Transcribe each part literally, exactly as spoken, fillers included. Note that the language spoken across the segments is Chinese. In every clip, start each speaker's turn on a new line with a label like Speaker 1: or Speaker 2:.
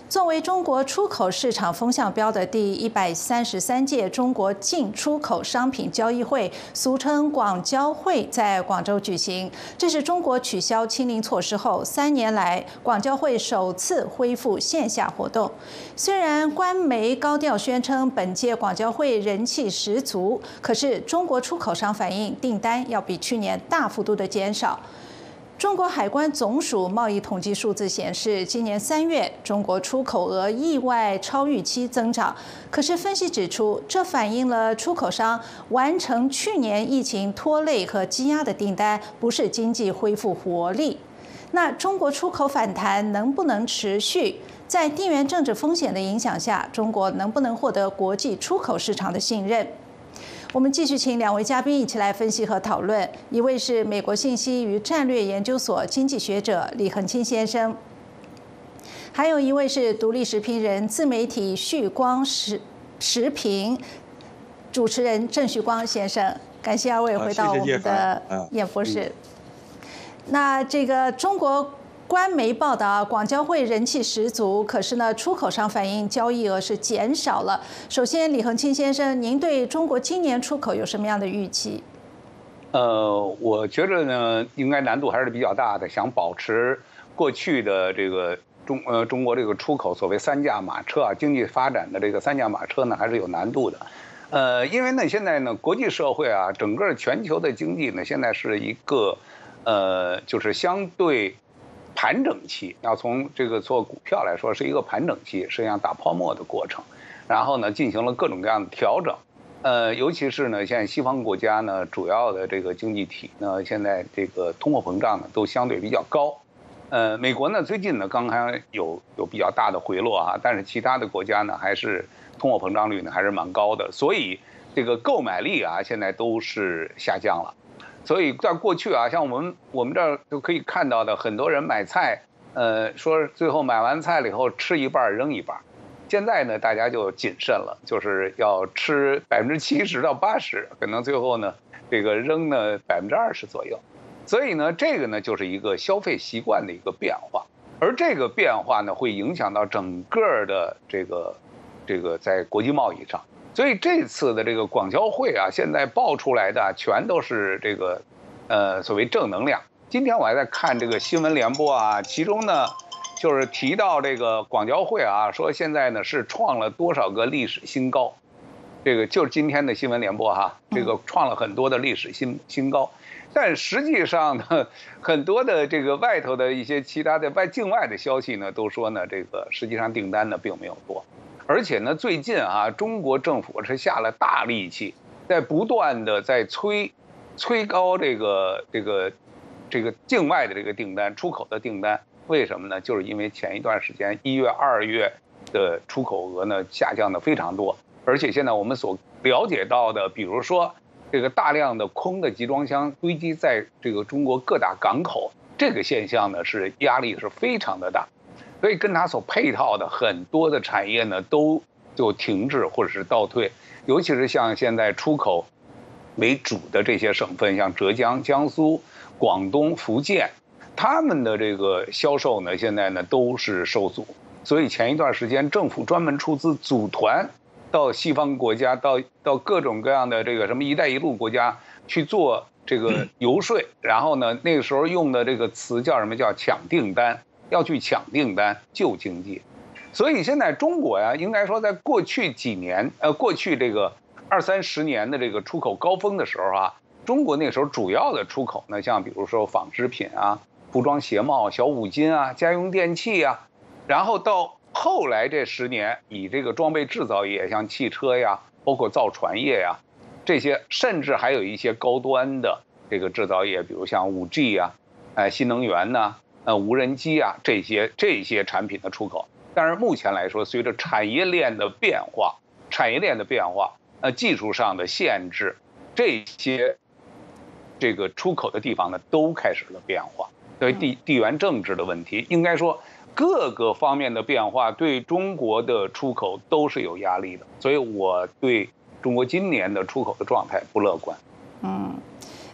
Speaker 1: 作为中国出口市场风向标的第一百三十三届中国进出口商品交易会，俗称广交会，在广州举行。这是中国取消清零措施后三年来广交会首次恢复线下活动。虽然官媒高调宣称本届广交会人气十足，可是中国出口商反映订单要比去年大幅度的减少。中国海关总署贸易统计数字显示，今年三月中国出口额意外超预期增长。可是分析指出，这反映了出口商完成去年疫情拖累和积压的订单，不是经济恢复活力。那中国出口反弹能不能持续？在地缘政治风险的影响下，中国能不能获得国际出口市场的信任？我们继续请两位嘉宾一起来分析和讨论。一位是美国信息与战略研究所经济学者李恒清先生，还有一位是独立时评人、自媒体旭光时时评主持人郑旭光先生。感谢二位回到我们的演播室。那这个中国官媒报道，广交会人气十足，可是呢，出口商反映交易额是减少了。首先，李恒清先生，您对中国今年出口有什么样的预期？
Speaker 2: 呃，我觉得呢，应该难度还是比较大的。想保持过去的这个中呃中国这个出口所谓三驾马车啊，经济发展的这个三驾马车呢，还是有难度的。呃，因为呢，现在呢，国际社会啊，整个全球的经济呢，现在是一个呃，就是相对盘整期，要从这个做股票来说是一个盘整期，实际上打泡沫的过程，然后呢进行了各种各样的调整，呃，尤其是呢现在西方国家呢主要的这个经济体呢现在这个通货膨胀呢都相对比较高，呃，美国呢最近呢刚刚有有比较大的回落啊，但是其他的国家呢还是通货膨胀率呢还是蛮高的，所以这个购买力啊现在都是下降了。所以在过去啊，像我们我们这儿就可以看到的，很多人买菜，呃，说最后买完菜了以后吃一半扔一半。现在呢，大家就谨慎了，就是要吃百分之七十到八十，可能最后呢，这个扔呢百分之二十左右。所以呢，这个呢就是一个消费习惯的一个变化，而这个变化呢会影响到整个的这个这个在国际贸易上。所以这次的这个广交会啊，现在爆出来的全都是这个，呃，所谓正能量。今天我还在看这个新闻联播啊，其中呢，就是提到这个广交会啊，说现在呢是创了多少个历史新高，这个就是今天的新闻联播哈，这个创了很多的历史新新高。但实际上呢，很多的这个外头的一些其他的外境外的消息呢，都说呢，这个实际上订单呢并没有多。而且呢，最近啊，中国政府是下了大力气，在不断的在催，催高这个这个这个境外的这个订单、出口的订单。为什么呢？就是因为前一段时间一月、二月的出口额呢下降的非常多，而且现在我们所了解到的，比如说这个大量的空的集装箱堆积在这个中国各大港口，这个现象呢是压力是非常的大。所以跟它所配套的很多的产业呢，都就停滞或者是倒退，尤其是像现在出口为主的这些省份，像浙江、江苏、广东、福建，他们的这个销售呢，现在呢都是受阻。所以前一段时间，政府专门出资组团到西方国家，到到各种各样的这个什么“一带一路”国家去做这个游说，然后呢，那个时候用的这个词叫什么？叫抢订单。要去抢订单救经济，所以现在中国呀，应该说在过去几年，呃，过去这个二三十年的这个出口高峰的时候啊，中国那时候主要的出口呢，像比如说纺织品啊、服装鞋帽、小五金啊、家用电器啊，然后到后来这十年，以这个装备制造业，像汽车呀，包括造船业呀，这些甚至还有一些高端的这个制造业，比如像 五 G 呀、哎新能源呐。呃，无人机啊，这些这些产品的出口，但是目前来说，随着产业链的变化，产业链的变化，呃，技术上的限制，这些这个出口的地方呢，都开始了变化。所以地地缘政治的问题，应该说各个方面的变化对中国的出口都是有压力的。所以我对中国今年的出口的状态不乐观。
Speaker 1: 嗯。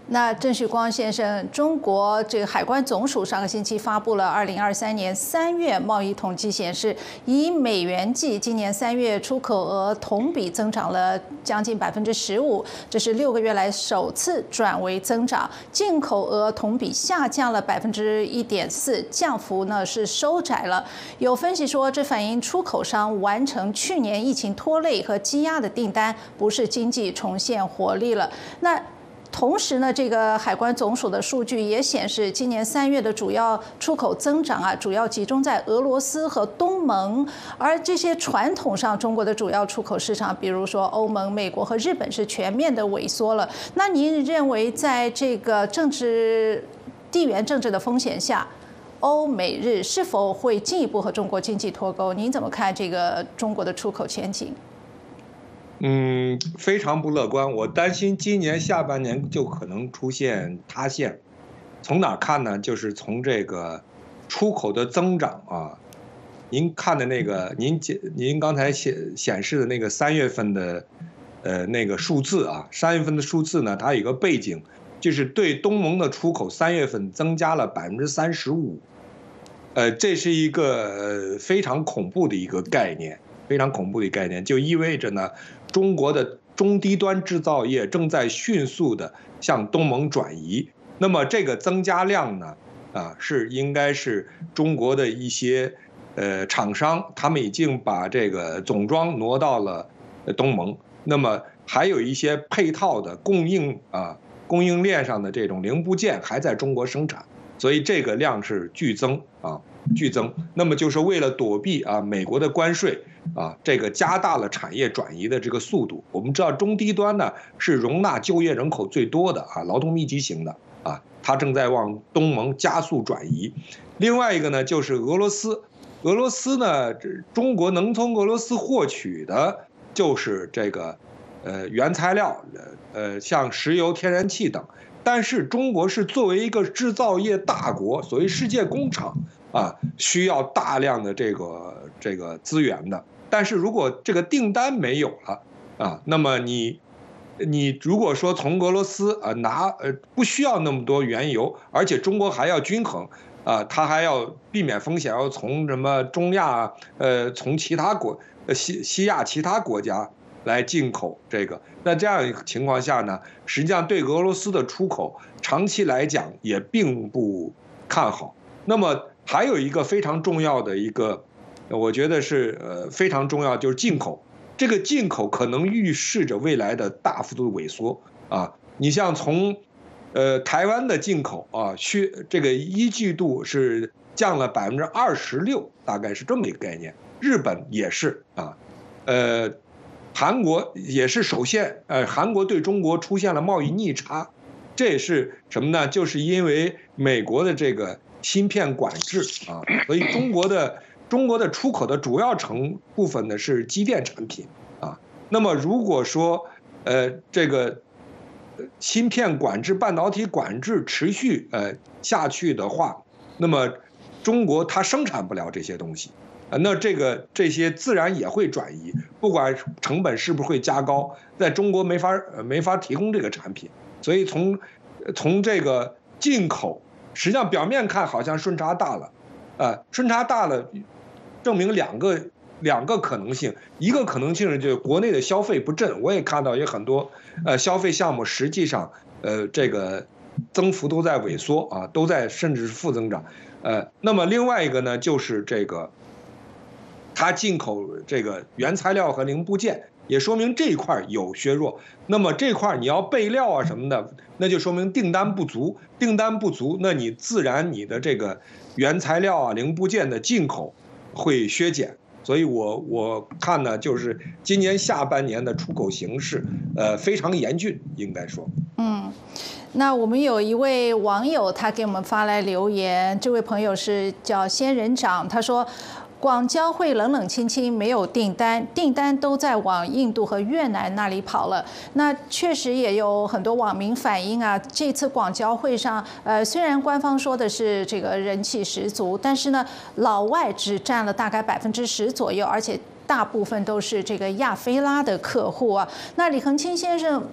Speaker 1: 那郑旭光先生，中国这个海关总署上个星期发布了二零二三年三月贸易统计显示，以美元计，今年三月出口额同比增长了将近百分之十五，这是六个月来首次转为增长。进口额同比下降了百分之一点四，降幅呢是收窄了。有分析说，这反映出口商完成去年疫情拖累和积压的订单，不是经济重现活力了。那同时呢，这个海关总署的数据也显示，今年三月的主要出口增长啊，主要集中在俄罗斯和东盟，而这些传统上中国的主要出口市场，比如说欧盟、美国和日本，是全面的萎缩了。那您认为，在这个政治地缘政治的风险下，欧美日是否会进一步和中国经济脱钩？您怎么看这个中国的出口前景？
Speaker 3: 嗯，非常不乐观。我担心今年下半年就可能出现塌陷。从哪看呢？就是从这个出口的增长啊。您看的那个，您您刚才显显示的那个三月份的，呃，那个数字啊，三月份的数字呢，它有一个背景，就是对东盟的出口三月份增加了百分之三十五。呃，这是一个非常恐怖的一个概念。非常恐怖的概念，就意味着呢，中国的中低端制造业正在迅速的向东盟转移。那么这个增加量呢，啊，是应该是中国的一些呃厂商，他们已经把这个总装挪到了东盟。那么还有一些配套的供应啊，供应链上的这种零部件还在中国生产，所以这个量是剧增啊。剧增，那么就是为了躲避啊美国的关税啊，这个加大了产业转移的这个速度。我们知道中低端呢是容纳就业人口最多的啊，劳动密集型的啊，它正在往东盟加速转移。另外一个呢就是俄罗斯，俄罗斯呢，中国能从俄罗斯获取的就是这个呃原材料，呃像石油、天然气等。但是中国是作为一个制造业大国，所谓世界工厂。啊，需要大量的这个这个资源的，但是如果这个订单没有了啊，那么你你如果说从俄罗斯啊拿呃不需要那么多原油，而且中国还要均衡啊，它还要避免风险，要从什么中亚呃从其他国呃西西亚其他国家来进口这个，那这样一个情况下呢，实际上对俄罗斯的出口长期来讲也并不看好。那么还有一个非常重要的一个，我觉得是呃非常重要，就是进口。这个进口可能预示着未来的大幅度萎缩啊。你像从呃台湾的进口啊，去这个一季度是降了百分之二十六，大概是这么一个概念。日本也是啊，呃，韩国也是首先呃韩国对中国出现了贸易逆差，这也是什么呢？就是因为美国的这个。芯片管制啊，所以中国的中国的出口的主要成部分呢是机电产品啊。那么如果说呃这个芯片管制、半导体管制持续呃下去的话，那么中国它生产不了这些东西啊，那这个这些自然也会转移，不管成本是不是会加高，在中国没法没法提供这个产品，所以从从这个进口。实际上表面看好像顺差大了，呃，顺差大了，证明两个两个可能性，一个可能性是就是国内的消费不振，我也看到有很多呃消费项目实际上呃这个增幅都在萎缩啊，都在甚至是负增长，呃，那么另外一个呢就是这个，它进口这个原材料和零部件。也说明这一块有削弱，那么这块你要备料啊什么的，那就说明订单不足，订单不足，那你自然你的这个原材料啊、零部件的进口会削减。所以我我看呢，就是今年下半年的出口形势，呃，非常严峻，应该说。
Speaker 1: 嗯，那我们有一位网友，他给我们发来留言，这位朋友是叫仙人掌，他说。广交会冷冷清清，没有订单，订单都在往印度和越南那里跑了。那确实也有很多网民反映啊，这次广交会上，呃，虽然官方说的是这个人气十足，但是呢，老外只占了大概百分之十左右，而且大部分都是这个亚非拉的客户啊。那李恒清先生。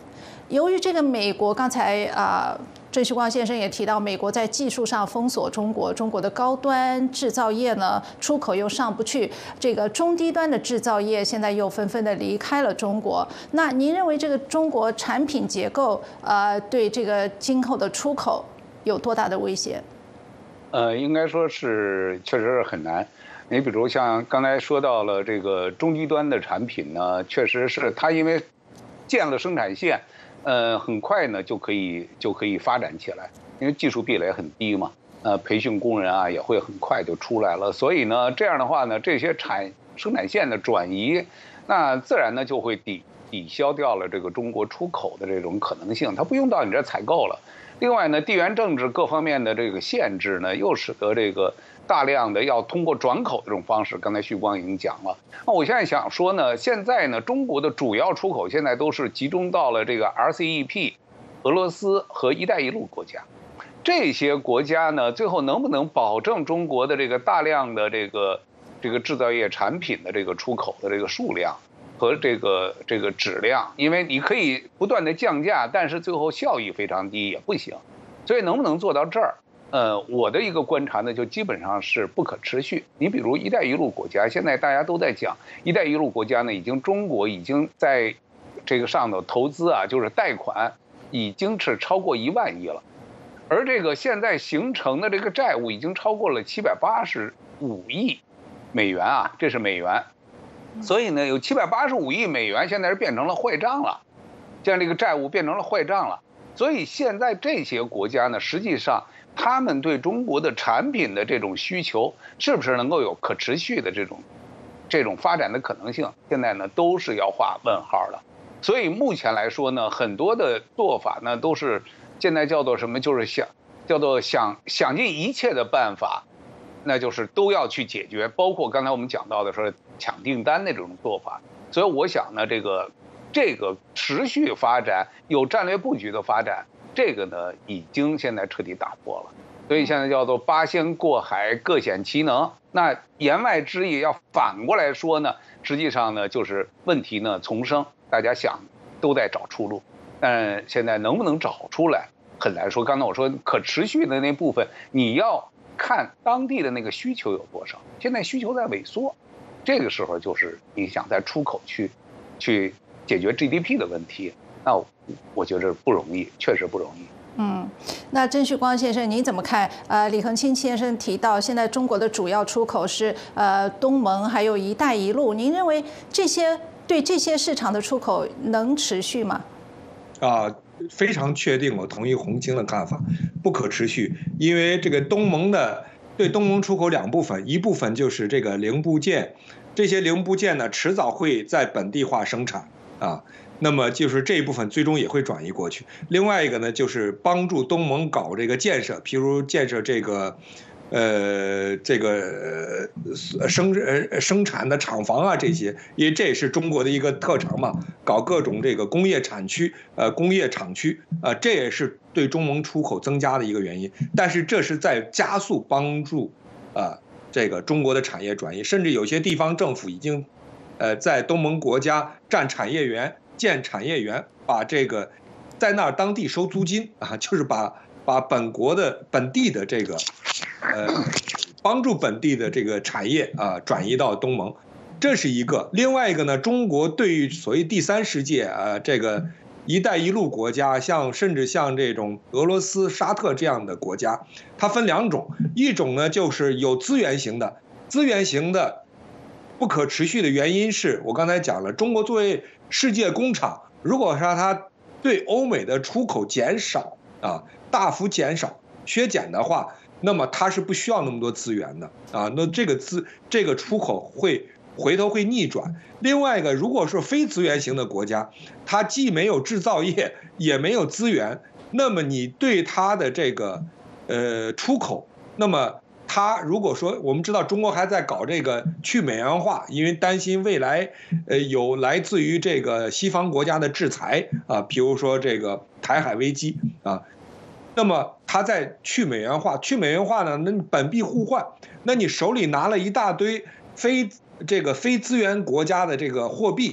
Speaker 1: 由于这个美国刚才啊。呃郑旭光先生也提到，美国在技术上封锁中国，中国的高端制造业呢出口又上不去，这个中低端的制造业现在又纷纷的离开了中国。那您认为这个中国产品结构呃对这个今后的出口有多大的威胁？
Speaker 2: 呃，应该说是确实是很难。你比如像刚才说到了这个中低端的产品呢，确实是它因为建了生产线。呃，很快呢就可以就可以发展起来，因为技术壁垒很低嘛，呃，培训工人啊也会很快就出来了，所以呢，这样的话呢，这些产生产线的转移，那自然呢就会抵抵消掉了这个中国出口的这种可能性，它不用到你这采购了。另外呢，地缘政治各方面的这个限制呢，又使得这个大量的要通过转口这种方式，刚才旭光已经讲了。那我现在想说呢，现在呢，中国的主要出口现在都是集中到了这个 R C E P、俄罗斯和“一带一路”国家。这些国家呢，最后能不能保证中国的这个大量的这个这个制造业产品的这个出口的这个数量和这个这个质量？因为你可以不断的降价，但是最后效益非常低也不行。所以能不能做到这儿？呃，我的一个观察呢，就基本上是不可持续。你比如“一带一路”国家，现在大家都在讲“一带一路”国家呢，已经中国已经在这个上头投资啊，就是贷款已经是超过一万亿了，而这个现在形成的这个债务已经超过了七百八十五亿美元啊，这是美元。所以呢，有七百八十五亿美元现在是变成了坏账了，这样这个债务变成了坏账了。所以现在这些国家呢，实际上他们对中国的产品的这种需求，是不是能够有可持续的这种这种发展的可能性，现在呢都是要画问号的。所以目前来说呢，很多的做法呢都是现在叫做什么，就是想叫做想想尽一切的办法，那就是都要去解决，包括刚才我们讲到的说抢订单的这种做法。所以我想呢，这个这个持续发展有战略布局的发展，这个呢已经现在彻底打破了。所以现在叫做八仙过海，各显其能。那言外之意要反过来说呢，实际上呢就是问题呢丛生，大家想都在找出路，但现在能不能找出来很难说。刚才我说可持续的那部分，你要看当地的那个需求有多少，现在需求在萎缩，这个时候就是你想在出口去去解决 G D P 的问题，那我觉得不容易，确实不容易。
Speaker 1: 嗯，那郑旭光先生您怎么看？呃，李恒清先生提到，现在中国的主要出口是呃东盟，还有一带一路。您认为这些对这些市场的出口能持续吗？
Speaker 3: 啊，非常确定，我同意洪清的看法，不可持续。因为这个东盟的对东盟出口两部分，一部分就是这个零部件，这些零部件呢迟早会在本地化生产啊。那么就是这一部分最终也会转移过去。另外一个呢，就是帮助东盟搞这个建设，譬如建设这个，呃，这个生呃生产的厂房啊这些，因为这也是中国的一个特长嘛，搞各种这个工业产区、呃工业厂区，呃，这也是对中盟出口增加的一个原因。但是这是在加速帮助，呃，这个中国的产业转移，甚至有些地方政府已经，呃，在东盟国家占产业园。建产业园，把这个在那儿当地收租金啊，就是把把本国的本地的这个，呃，帮助本地的这个产业啊转移到东盟，这是一个。另外一个呢，中国对于所谓第三世界啊这个“一带一路”国家，像甚至像这种俄罗斯、沙特这样的国家，它分两种，一种呢就是有资源型的，资源型的。不可持续的原因是我刚才讲了，中国作为世界工厂，如果说它对欧美的出口减少啊，大幅减少、削减的话，那么它是不需要那么多资源的啊。那这个资这个出口会回头会逆转。另外一个，如果是非资源型的国家，它既没有制造业，也没有资源，那么你对它的这个呃出口，那么。他如果说我们知道中国还在搞这个去美元化，因为担心未来，呃，有来自于这个西方国家的制裁啊，比如说这个台海危机啊，那么他在去美元化，去美元化呢，那本币互换，那你手里拿了一大堆非这个非资源国家的这个货币，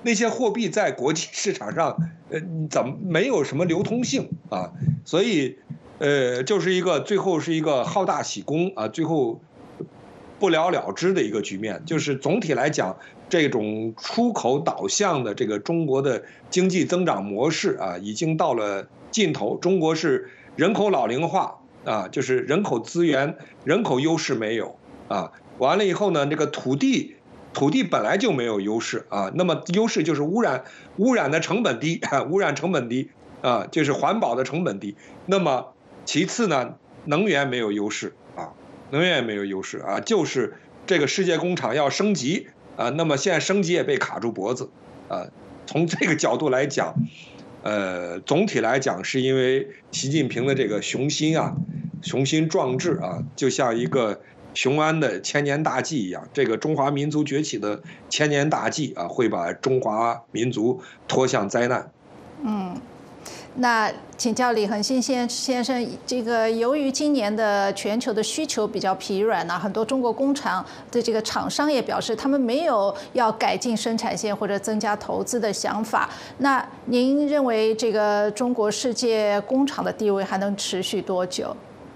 Speaker 3: 那些货币在国际市场上，呃，怎么没有什么流通性啊？所以，呃，就是一个最后是一个好大喜功啊，最后不了了之的一个局面。就是总体来讲，这种出口导向的这个中国的经济增长模式啊，已经到了尽头。中国是人口老龄化啊，就是人口资源、人口优势没有啊。完了以后呢，这个土地。土地本来就没有优势啊，那么优势就是污染，污染的成本低，污染成本低啊，就是环保的成本低。那么其次呢，能源没有优势啊，能源也没有优势啊，就是这个世界工厂要升级啊，那么现在升级也被卡住脖子啊。从这个角度来讲，呃，总体来讲是因为习近平的这个雄心啊，雄心壮志啊，就像一个。雄安的千年大计一样，这个中华民族崛起的千年大计啊，会把中华民族拖向灾难。
Speaker 1: 嗯，那请教李恒星先先生，这个由于今年的全球的需求比较疲软啊，很多中国工厂的这个厂商也表示，他们没有要改进生产线或者增加投资的想法。那您认为这个中国世界工厂的地位还能持续多久？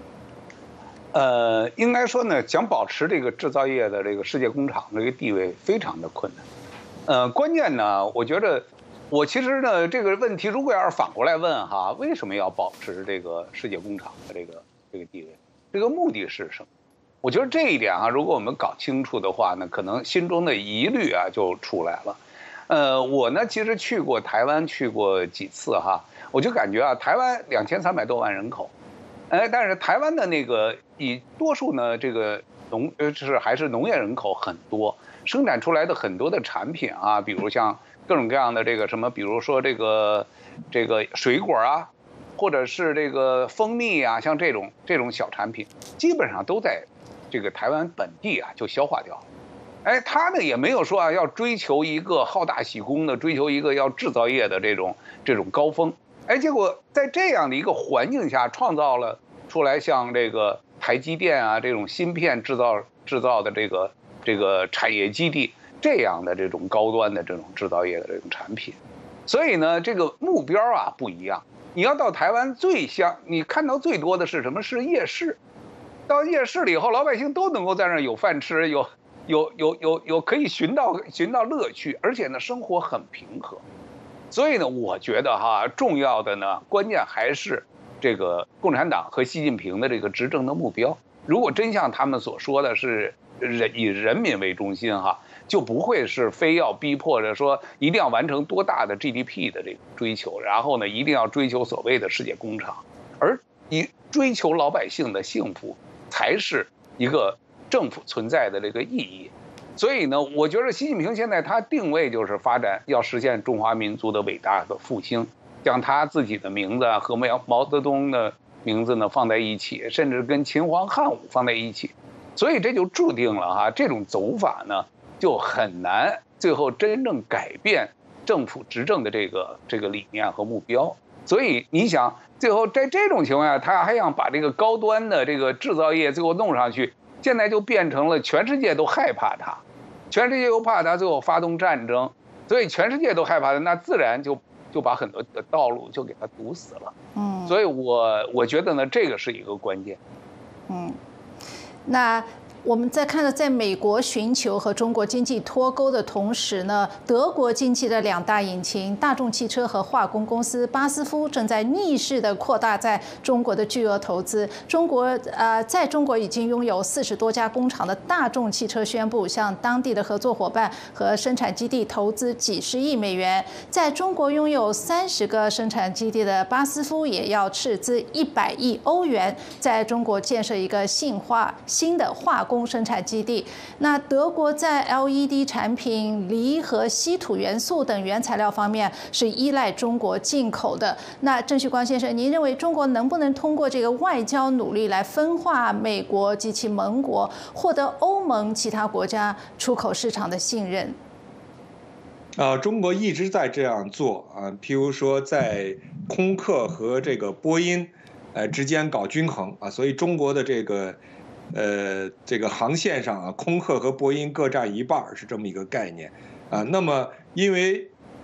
Speaker 2: 呃，应该说呢，想保持这个制造业的这个世界工厂这个地位非常的困难。呃，关键呢，我觉得，我其实呢这个问题如果要是反过来问哈，为什么要保持这个世界工厂的这个这个地位？这个目的是什么？我觉得这一点啊，如果我们搞清楚的话呢，可能心中的疑虑啊就出来了。呃，我呢其实去过台湾，去过几次哈，我就感觉啊，台湾两千三百多万人口。哎，但是台湾的那个以多数呢，这个农呃是还是农业人口很多，生产出来的很多的产品啊，比如像各种各样的这个什么，比如说这个这个水果啊，或者是这个蜂蜜啊，像这种这种小产品，基本上都在这个台湾本地啊就消化掉了。哎，他呢也没有说啊要追求一个好大喜功的，追求一个要制造业的这种这种高峰。哎，结果在这样的一个环境下，创造了出来像这个台积电啊这种芯片制造制造的这个这个产业基地，这样的这种高端的这种制造业的这种产品。所以呢，这个目标啊不一样。你要到台湾最像你看到最多的是什么？是夜市。到夜市了以后，老百姓都能够在那儿有饭吃，有有有有有可以寻到寻到乐趣，而且呢，生活很平和。所以呢，我觉得哈，重要的呢，关键还是这个共产党和习近平的这个执政的目标。如果真像他们所说的是人以人民为中心哈，就不会是非要逼迫着说一定要完成多大的 G D P 的这个追求，然后呢，一定要追求所谓的世界工厂，而以追求老百姓的幸福才是一个政府存在的这个意义。所以呢，我觉得习近平现在他定位就是发展，要实现中华民族的伟大的复兴，将他自己的名字和毛毛泽东的名字呢放在一起，甚至跟秦皇汉武放在一起。所以这就注定了哈，这种走法呢就很难最后真正改变政府执政的这个这个理念和目标。所以你想，最后在这种情况下，他还想把这个高端的这个制造业最后弄上去，现在就变成了全世界都害怕他。全世界又怕他最后发动战争，所以全世界都害怕他，那自然就就把很多的道路就给他堵死了。嗯，所以我我觉得呢，这个是一个关键。
Speaker 1: 嗯，那我们在看到，在美国寻求和中国经济脱钩的同时呢，德国经济的两大引擎大众汽车和化工公司巴斯夫正在逆势的扩大在中国的巨额投资。中国呃，在中国已经拥有四十多家工厂的大众汽车宣布向当地的合作伙伴和生产基地投资几十亿美元。在中国拥有三十个生产基地的巴斯夫也要斥资一百亿欧元，在中国建设一个新化新的化工生产基地。那德国在 L E D 产品、锂和稀土元素等原材料方面是依赖中国进口的。那郑旭光先生，您认为中国能不能通过这个外交努力来分化美国及其盟国，获得欧盟其他国家出口市场的信任？
Speaker 3: 啊，中国一直在这样做啊，譬如说在空客和这个波音，呃之间搞均衡啊，所以中国的这个。呃，这个航线上啊，空客和波音各占一半是这么一个概念，啊，那么因为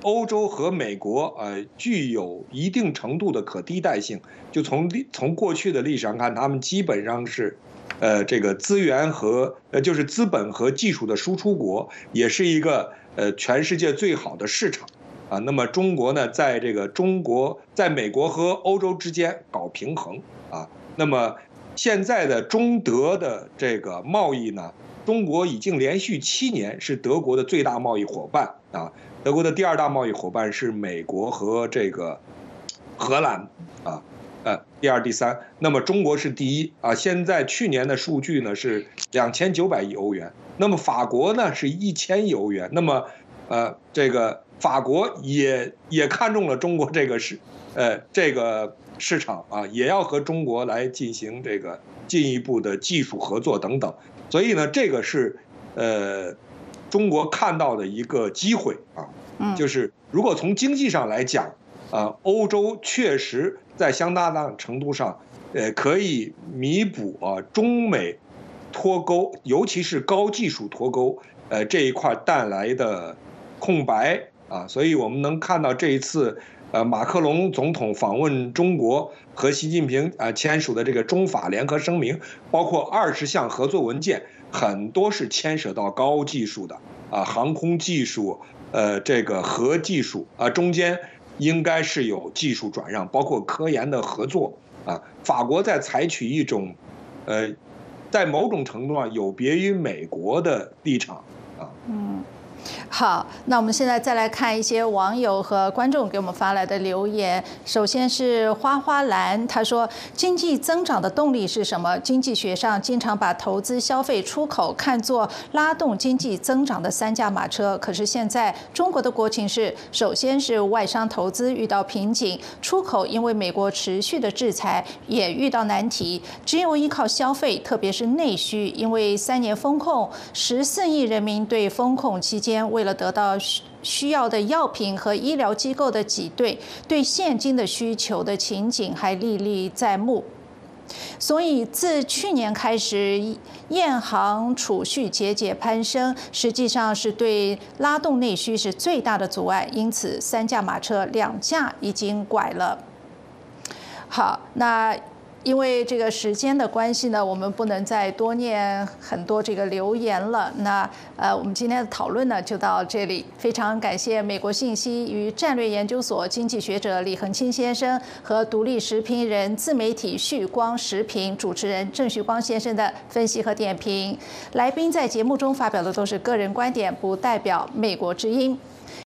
Speaker 3: 欧洲和美国呃具有一定程度的可替代性。就从历从过去的历史上看，他们基本上是，呃，这个资源和呃就是资本和技术的输出国，也是一个呃全世界最好的市场。啊，那么中国呢，在这个中国在美国和欧洲之间搞平衡啊。那么现在的中德的这个贸易呢，中国已经连续七年是德国的最大贸易伙伴啊。德国的第二大贸易伙伴是美国和这个荷兰啊，呃，第二、第三。那么中国是第一啊。现在去年的数据呢是两千九百亿欧元，那么法国呢是一千亿欧元。那么呃，这个法国也也看中了中国这个市，呃，这个市场啊，也要和中国来进行这个进一步的技术合作等等。所以呢，这个是呃中国看到的一个机会啊，就是如果从经济上来讲，啊，欧洲确实在相当大程度上，呃，可以弥补啊中美脱钩，尤其是高技术脱钩，呃这一块带来的空白啊。所以我们能看到这一次，呃，马克龙总统访问中国和习近平啊签署的这个中法联合声明，包括二十项合作文件，很多是牵涉到高技术的啊，航空技术，呃，这个核技术啊，中间应该是有技术转让，包括科研的合作啊。法国在采取一种，呃，在某种程度上有别于美国的立场啊。
Speaker 1: 嗯。好，那我们现在再来看一些网友和观众给我们发来的留言。首先是花花蓝，他说：“经济增长的动力是什么？经济学上经常把投资、消费、出口看作拉动经济增长的三驾马车。可是现在中国的国情是，首先是外商投资遇到瓶颈，出口因为美国持续的制裁也遇到难题，只有依靠消费，特别是内需，因为三年封控，十四亿人民对封控期间。”为了得到需要的药品和医疗机构的挤兑，对现金的需求的情景还历历在目。所以自去年开始，央行储蓄节节攀升，实际上是对拉动内需是最大的阻碍。因此，三驾马车两驾已经拐了。好，那。因为这个时间的关系呢，我们不能再多念很多这个留言了。那呃，我们今天的讨论呢就到这里。非常感谢美国信息与战略研究所经济学者李恒清先生和独立时评人、自媒体旭光时评主持人郑旭光先生的分析和点评。来宾在节目中发表的都是个人观点，不代表美国之音。